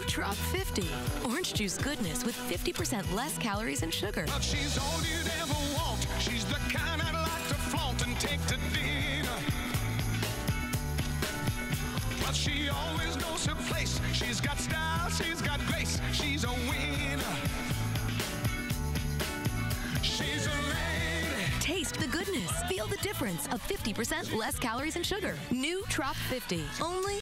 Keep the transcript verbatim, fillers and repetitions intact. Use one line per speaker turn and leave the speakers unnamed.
Trop fifty. Orange juice goodness with fifty percent less calories and sugar.
But she's all you'd ever want. She's the kind I'd like to flaunt and take to dinner. But she always knows her place. She's got style, she's got grace. She's a winner. She's a lady.
Taste the goodness. Feel the difference of fifty percent less calories and sugar. New Trop fifty. Only